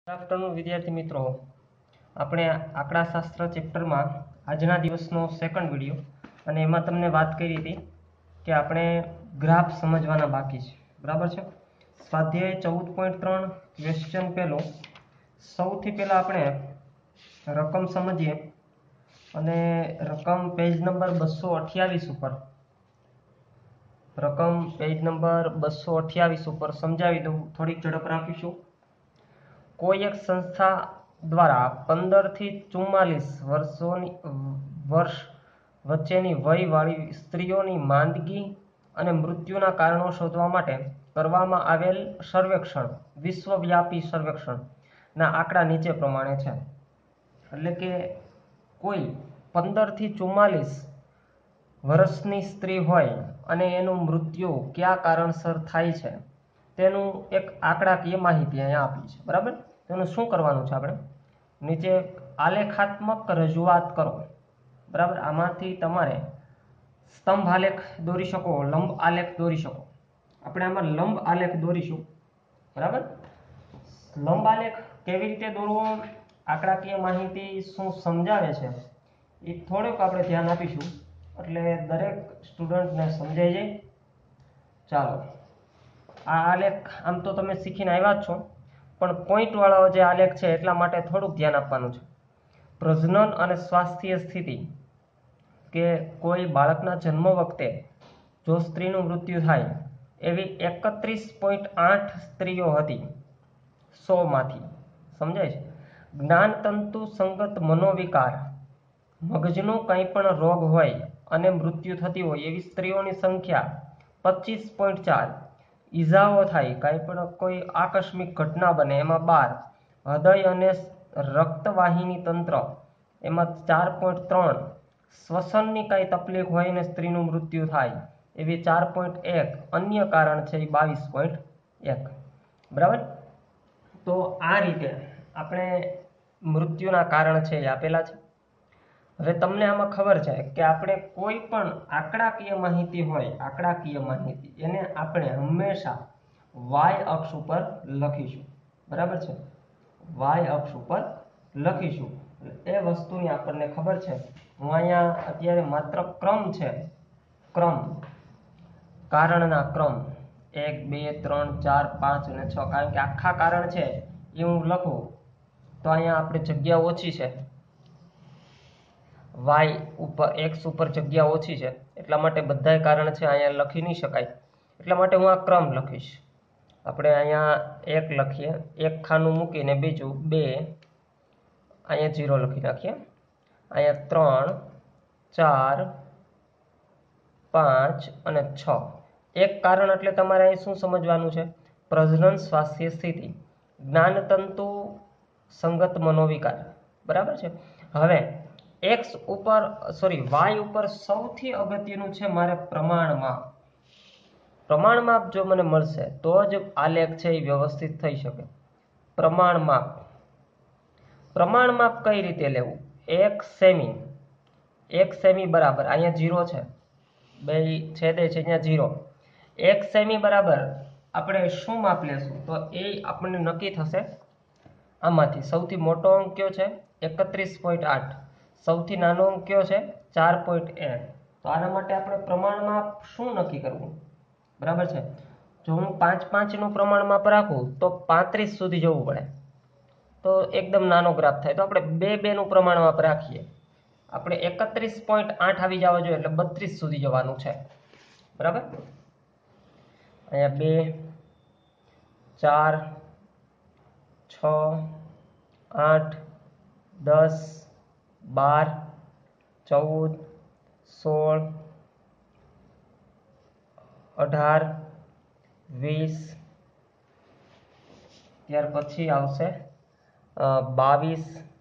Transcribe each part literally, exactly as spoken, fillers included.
Afternoon विद्यार्थी मित्रों, આપણે આંકડાશાસ્ત્ર ચેપ્ટરમાં આજના દિવસનો સેકન્ડ વિડિયો અને એમાં તમને વાત કરી હતી કે આપણે ગ્રાફ સમજવાના બાકી છે, બરાબર છે। સ્વાધ્યાય ચૌદ પોઈન્ટ ત્રણ ક્વેશ્ચન પહેલો, સૌથી પહેલા આપણે રકમ સમજીએ અને રકમ પેજ નંબર બસો અઠ્યાવીસ ઉપર રકમ પેજ નંબર બસો અઠ્યાવીસ ઉપર સમજાવી દઉં, થોડીક ઝડપ રાખીશું। કોઈ એક સંસ્થા દ્વારા पंदर થી चुम्मालीस વર્ષોની વર્ષ વચ્ચેની વયવાળી સ્ત્રીઓની માંદગી અને મૃત્યુના કારણો શોધવા માટે કરવામાં આવેલ સર્વેક્ષણ વિશ્વવ્યાપી સર્વેક્ષણના આંકડા નીચે પ્રમાણે છે। એટલે કે કોઈ पंदर થી चुम्मालीस વર્ષની સ્ત્રી હોય અને એનું મૃત્યુ કયા કારણસર થાય છે તેનું એક આંકડાકીય માહિતી અહીંયા આપી છે, બરાબર। તેનું શું કરવાનું છે, આપણે નીચે આલેખાત્મક રજૂઆત કરો, બરાબર। આમાંથી તમારે સ્તંભ આલેખ દોરી શકો, લંબ આલેખ દોરી શકો। આપણે આમાં લંબ આલેખ દોરીશું, બરાબર। લંબ આલેખ કેવી રીતે દોરવો, આંકડાકીય માહિતી શું સમજાવે છે એ થોડુંક આપણે ધ્યાન આપીશું, એટલે દરેક સ્ટુડન્ટને સમજાઈ જાય। ચાલો, આ આલેખ આમ તો તમે શીખીને આવ્યા જ છો, પણ પોઈન્ટ વાળો જે આલેખ છે એટલા માટે થોડુંક ધ્યાન આપવાનું છે। પ્રજનન અને સ્વાસ્થ્ય સ્થિતિ, કે કોઈ બાળકના જન્મ વખતે જો સ્ત્રીનું મૃત્યુ થાય એવી એકત્રીસ પોઈન્ટ આઠ સ્ત્રીઓ હતી સો માંથી, સમજાય છે। જ્ઞાનતંતુ સંગત મનોવિકાર, મગજનો કંઈ પણ રોગ હોય અને મૃત્યુ થતી હોય એવી સ્ત્રીઓની સંખ્યા પચીસ પોઈન્ટ ચાર, ઈજાઓ થાય કાંઈ પણ કોઈ આકસ્મિક ઘટના બને એમાં બાર, હૃદય અને રક્તવાહિની તંત્ર એમાં ચાર પોઈન્ટ ત્રણ, શ્વસનની કાંઈ તકલીફ હોય ને સ્ત્રીનું મૃત્યુ થાય એવી ચાર પોઈન્ટ એક, અન્ય કારણ છે એ બાવીસ પોઈન્ટ એક, બરાબર। તો આ રીતે આપણે મૃત્યુના કારણ છે એ આપેલા છે। હવે તમને આમાં ખબર છે કે આપણે કોઈ પણ આંકડાકીય માહિતી હોય, આંકડાકીય માહિતી એને આપણે હંમેશા વાય અક્ષ ઉપર લખીશું, બરાબર છે। વાય અક્ષ ઉપર લખીશું, એ વસ્તુની આપણને ખબર છે। હું અહીંયા અત્યારે માત્ર ક્રમ છે, ક્રમ કારણના ક્રમ એક બે ત્રણ ચાર પાંચ અને છ, કારણ કે આખા કારણ છે એ હું લખું તો અહીંયા આપણે જગ્યા ઓછી છે, વાય ઉપર એક્સ ઉપર જગ્યા ઓછી છે, એટલા માટે બધાય કારણ છે અહીંયા લખી નહીં શકાય, એટલા માટે હું આ ક્રમ લખીશ। આપણે અહીંયા એક લખીએ, એક ખાનું મૂકીને બીજું બે, અહીંયા જીરો લખી નાખીએ, અહીંયા ત્રણ ચાર પાંચ અને છ। એક કારણ એટલે તમારે અહીં શું સમજવાનું છે, પ્રજનન સ્વાસ્થ્ય સ્થિતિ, જ્ઞાનતંતુ સંગત મનોવિકાર, બરાબર છે। હવે એક્સ ઉપર સોરી વાય ઉપર સૌથી અગત્યનું છે મારે પ્રમાણમાપ। પ્રમાણમાપ જો મને મળશે તો જ આલેખ છે એ વ્યવસ્થિત થઈ શકે। પ્રમાણમાપ, પ્રમાણમાપ કઈ રીતે લેવું, એક સેમી, એક સેમી બરાબર અહીંયા જીરો છે, બે છેદે છે અહીંયા જીરો, એક સેમી બરાબર આપણે શું માપ લેશું તો એ આપણને નક્કી થશે આમાંથી। સૌથી મોટો અંક કયો છે એકત્રીસ પોઈન્ટ આઠ, સૌથી નાનો અંક કયો છે ચાર પોઈન્ટ એક, તો આના માટે આપણે પ્રમાણમાપ શું નક્કી કરવું, બરાબર છે। જો હું પાંચ પાંચ નું પ્રમાણમાપ રાખું તો પાંત્રીસ સુધી જવું પડે, તો એકદમ નાનો ગ્રાફ થાય, તો આપણે બે બે નું પ્રમાણમાપ રાખીએ, આપણે એકત્રીસ પોઈન્ટ આઠ આવી જવા જોઈએ એટલે બત્રીસ સુધી જવાનું છે, બરાબર। અહીંયા બે ચાર છ આઠ દસ બાર ચૌદ સોળ અઢાર વીસ, ત્યાર પછી આવશે બાવીસ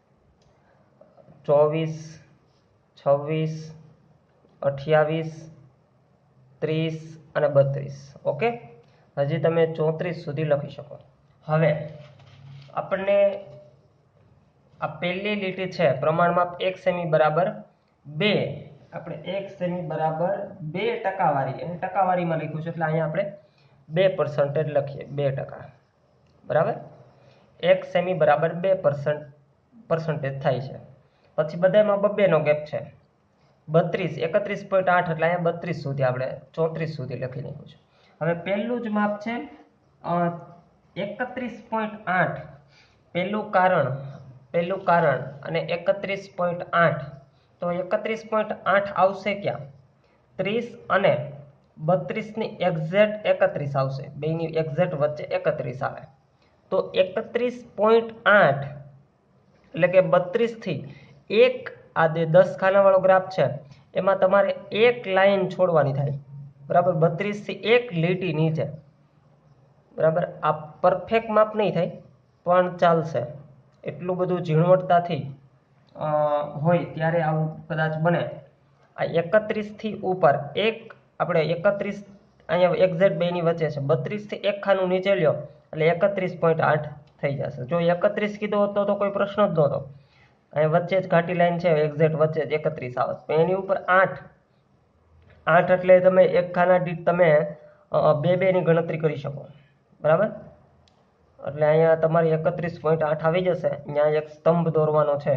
ચોવીસ છવ્વીસ અઠ્યાવીસ ત્રીસ અને બત્રીસ, ઓકે। હજી તમે ચોત્રીસ સુધી લખી શકો। હવે આપણને આ પહેલી લીટી છે પ્રમાણમાપ એક સેમી બરાબર બે, આપણે એક સેમી બરાબર બે ટકાવારી, એને ટકાવારીમાં લખ્યું છે એટલે અહીંયા આપણે બે પર્સન્ટેજ લખીએ, બે ટકા, બરાબર। એક સેમી બરાબર બે પર્સન્ટ પર્સન્ટેજ થાય છે. પછી બધામાં બબ્બેનો ગેપ છે. બત્રીસ એકત્રીસ પોઈન્ટ આઠ એટલે અહીંયા બત્રીસ સુધી આપણે ચોત્રીસ સુધી લખી નાખ્યું છે. હવે પહેલું જ માપ છે એકત્રીસ પોઈન્ટ આઠ, પહેલું કારણ પહેલું કારણ અને એકત્રીસ પોઈન્ટ આઠ, તો એકત્રીસ પોઈન્ટ આઠ આવશે ક્યાં? ત્રીસ અને બત્રીસની એક્ઝેક્ટ એકત્રીસ આવશે, બેની એક્ઝેક્ટ વચ્ચે એકત્રીસ આવે. તો એકત્રીસ પોઈન્ટ આઠ એટલે કે બત્રીસથી એક આ જે દસ ખાનાવાળો ગ્રાફ છે એમાં તમારે એક લાઈન છોડવાની થાય, બરાબર. બત્રીસથી એક લીટી નીચે, બરાબર. આ પરફેક્ટ માપ નહીં થાય પણ ચાલશે, એટલું બધું ઝીણવટતાથી હોય ત્યારે આવું કદાચ બને. આ એકત્રીસથી ઉપર એક આપણે એકત્રીસ અહીંયા એક્ઝેક્ટ બેની વચ્ચે છે, બત્રીસથી એક ખાનું નીચે લ્યો એટલે એકત્રીસ પોઈન્ટ આઠ થઈ જશે. જો એકત્રીસ કીધો હતો તો કોઈ પ્રશ્ન જ નહોતો, અહીંયા વચ્ચે જ ઘાટી લાઈન છે, એક્ઝેક્ટ વચ્ચે જ એકત્રીસ આવે, એની ઉપર આઠ આઠ એટલે તમે એક ખાના દીઠ તમે બે બેની ગણતરી કરી શકો, બરાબર. એટલે અહીંયા તમારી એકત્રીસ પોઈન્ટ આઠ આવી જશે. અહીંયા એક સ્તંભ દોરવાનો છે.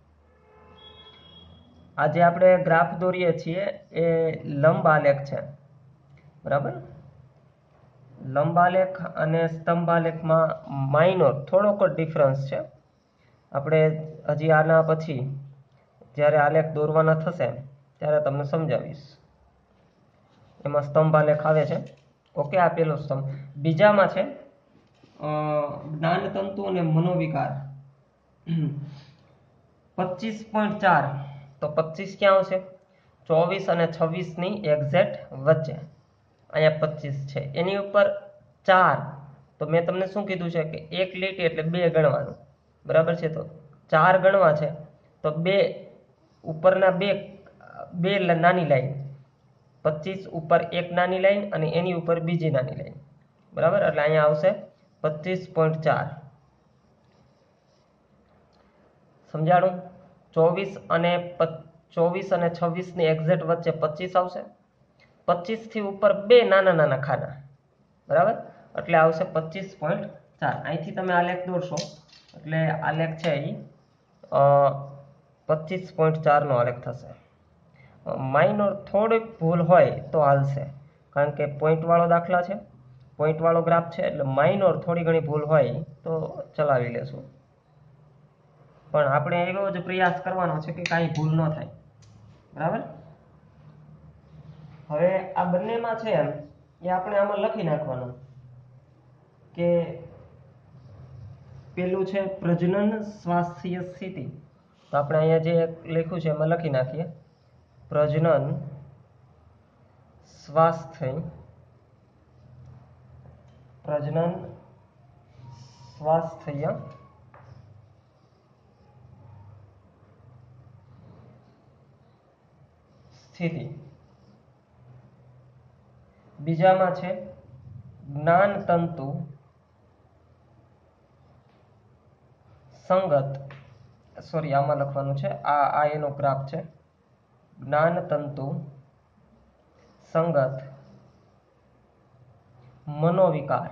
આજે આપણે ગ્રાફ દોરીએ છીએ એ લંબ આલેખ છે, બરાબર. લંબ આલેખ અને સ્તંભ આલેખમાં માઇનોર થોડોક જ ડિફરન્સ છે. આપણે હજી આના પછી જ્યારે આલેખ દોરવાના થશે ત્યારે તમને સમજાવીશ. એમાં સ્તંભ આલેખ આવે છે. ઓકે, આ પેલો સ્તંભ. બીજામાં છે જ્ઞાનતંતુ અને મનોવિકાર પચીસ પોઈન્ટ ચાર, તો પચીસ ક્યાં આવશે? ચોવીસ અને છવ્વીસ ની એક્ઝેક્ટ વચ્ચે. અહીંયા પચીસ છે, એની ઉપર ચાર, તો મેં તમને શું કીધું છે કે એક લીટી એટલે બે ગણવાનું, બરાબર છે. તો ચાર ગણવા છે તો બે ઉપરના બે બે નાની લાઈન, પચીસ ઉપર એક નાની લાઈન અને એની ઉપર બીજી નાની લાઈન, બરાબર. એટલે અહીંયા આવશે પચીસ પોઈન્ટ ચાર. સમજાણું? ચોવીસ અને ચોવીસ અને છવ્વીસ ની એક્ઝેક્ટ વચ્ચે પચીસ આવશે. પચીસ થી ઉપર બે નાના નાના ખાના, બરાબર. એટલે આવશે પચીસ પોઈન્ટ ચાર. અહીંથી તમે આલેખ દોરશો એટલે આલેખ છે એ પચીસ પોઈન્ટ ચાર નો આલેખ થશે. માઇનોર થોડીક ભૂલ હોય તો હાલશે, કારણ કે પોઈન્ટ વાળો દાખલા છે, પોઈન્ટ વાળો ગ્રાફ છે, એટલે માઇનોર થોડી ઘણી ભૂલ હોય તો ચલાવી લેશું. પણ આપણે એવો જ પ્રયાસ કરવાનો છે કે કાંઈ ભૂલ ન થાય, બરાબર. હવે આ બંનેમાં છે એમ એ આપણે આમાં લખી નાખવાનું કે પેલું છે પ્રજનન સ્વાસ્થ્ય સ્થિતિ, તો આપણે અહીંયા જે લખ્યું છે એમાં લખી નાખીએ પ્રજનન સ્વાસ્થ્ય પ્રજનન સ્વાસ્થ્ય સ્થિતિ. બીજામાં છે જ્ઞાનતંતુ સંગત, સોરી આમાં લખવાનું છે, આ આ એનો ગ્રાફ છે, જ્ઞાનતંતુ સંગત મનોવિકાર.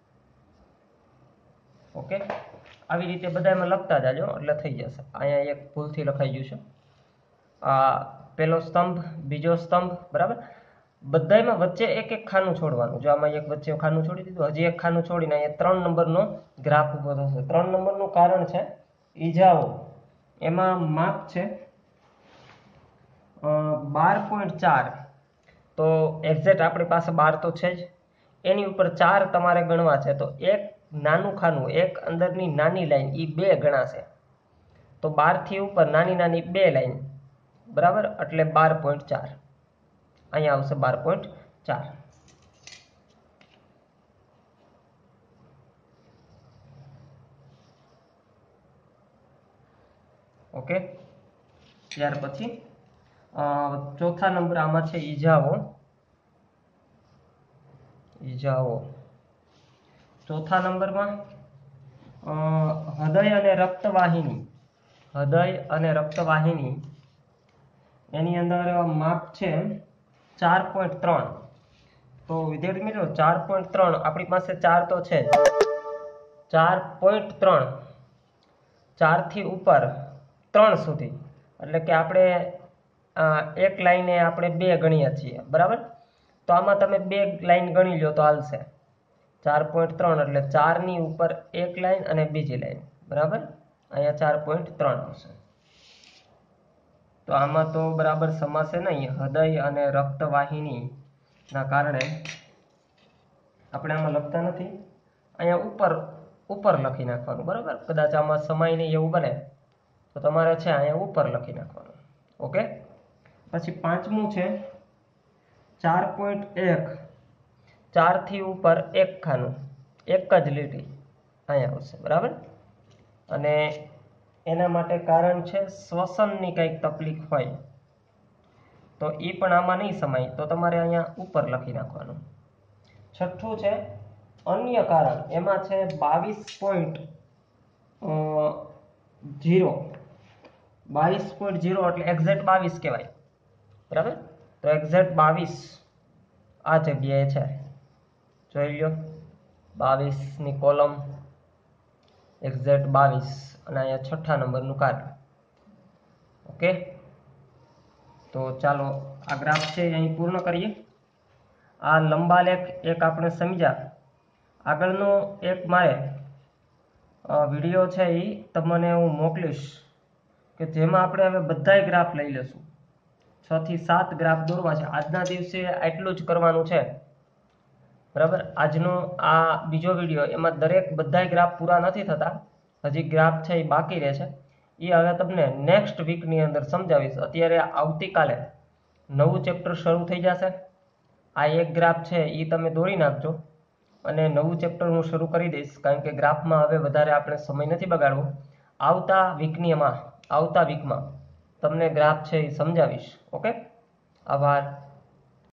ઓકે, આવી રીતે બધામાં લખતા જાજો એટલે થઈ જશે. અહીંયા એક ભૂલથી લખાઈ ગયું છે. આ પેલો સ્તંભ, બીજો સ્તંભ, બરાબર. બધામાં વચ્ચે એક એક ખાનું છોડવાનું. જો આમાં એક વચ્ચે ખાનું છોડી દીધું, હજી એક ખાનું છોડીને અહીંયા ત્રણ નંબરનો ગ્રાફ ઉભો થશે. ત્રણ નંબરનું કારણ છે ઈજાઓ. એમાં માપ છે બાર પોઈન્ટ ચાર, તો એક્ઝેક્ટ આપણી પાસે બાર તો છે જ, એની ઉપર ચાર તમારે ગણવા છે. તો એક નાનું ખાનું, એક અંદરની નાની લાઈન, એ બે ગણાશે. તો બાર થી ઉપર નાની નાની બે લાઈન, બરાબર. એટલે બાર પોઈન્ટ ચાર અહીંયા આવશે, બાર પોઈન્ટ ચાર. ઓકે, ત્યાર પછી ચોથા નંબર આમાં છે ઈજાઓ. ઈજાઓ ચોથા નંબરમાં હૃદય અને રક્તવાહિની. હૃદય અને રક્તવાહિની એની અંદર માપ છે ચાર પોઈન્ટ ત્રણ. તો વિદ્યાર્થી મિત્રો ચાર પોઈન્ટ ત્રણ આપણી પાસે ચાર તો છે જ, ચાર પોઈન્ટ ત્રણ ચારથી ઉપર ત્રણ સુધી, એટલે કે આપણે એક લાઈને આપણે બે ગણીએ છીએ, બરાબર. તો આમાં તમે બે લાઈન ગણી લો તો હાલશે. ચાર પોઈન્ટ ત્રણ એટલે ચારની ઉપર એક લાઈન અને બીજી લાઈન, બરાબર. અહીંયા ચાર પોઈન્ટ ત્રણ આવશે. તો આમાં તો બરાબર સમાશે નહીં. હૃદય અને રક્તવાહિનીના કારણે આપણે આમાં લખતા નથી. અહીંયા ઉપર ઉપર લખી નાખવાનું, બરાબર. કદાચ આમાં સમાય નહીં એવું બને તો તમારે છે અહીંયા ઉપર લખી નાખવાનું. ઓકે. પછી પાંચમું છે ચાર પોઈન્ટ એક ચારથી ઉપર એક ખાનું, એક જ લીટી અહીંયા આવશે, બરાબર. અને એના માટે કારણ છે શ્વસનની કંઈક તકલીફ હોય તો એ પણ આમાં નહીં સમાય, તો તમારે અહીંયા ઉપર લખી નાખવાનું. છઠ્ઠું છે અન્ય કારણ, એમાં છે બાવીસ પોઈન્ટ ઝીરો બાવીસ પોઈન્ટ ઝીરો એટલે એક્ઝેક્ટ બાવીસ કહેવાય, બરાબર. તો એક્ઝેક્ટ બાવીસ આ જગ્યાએ છે, જોઈ લો. બાવીસની કોલમ એક્ઝેક્ટ બાવીસ અને અહીંયા છઠ્ઠા નંબરનું કાર્ય. ઓકે. તો ચાલો આ ગ્રાફ છે અહીં પૂર્ણ કરીએ. આ લંબા લેખ એક આપણે સમજ્યા. આગળનો એક મારે વિડીયો છે એ તમને હું મોકલીશ કે જેમાં આપણે હવે બધાય ગ્રાફ લઈ લેશું. છ થી સાત ગ્રાફ દોરવા છે. આજના દિવસે આટલું જ કરવાનું છે, બરાબર. આજનો આ બીજો વિડીયો, એમાં દરેક બધાય ગ્રાફ પૂરા નથી થતા, હજી ગ્રાફ છે એ બાકી રહે છે. એ હવે તમને નેક્સ્ટ વીકની અંદર સમજાવીશ. અત્યારે આવતીકાલે નવું ચેપ્ટર શરૂ થઈ જશે. આ એક ગ્રાફ છે એ તમે દોરી નાખજો અને નવું ચેપ્ટર હું શરૂ કરી દઈશ, કારણ કે ગ્રાફમાં હવે વધારે આપણે સમય નથી બગાડવો. આવતા વીકની એમાં આવતા વીકમાં તમને ગ્રાફ છે એ સમજાવીશ. ઓકે. આભાર.